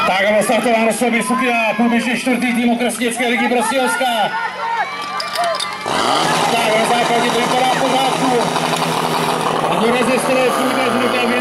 Tak a startová Rosoby Sukina, průběžně čtvrtý tým okresní dětské ligy Prostějovská. Tak na základě to vypadá v pořádku. A dorazí z toho průběžně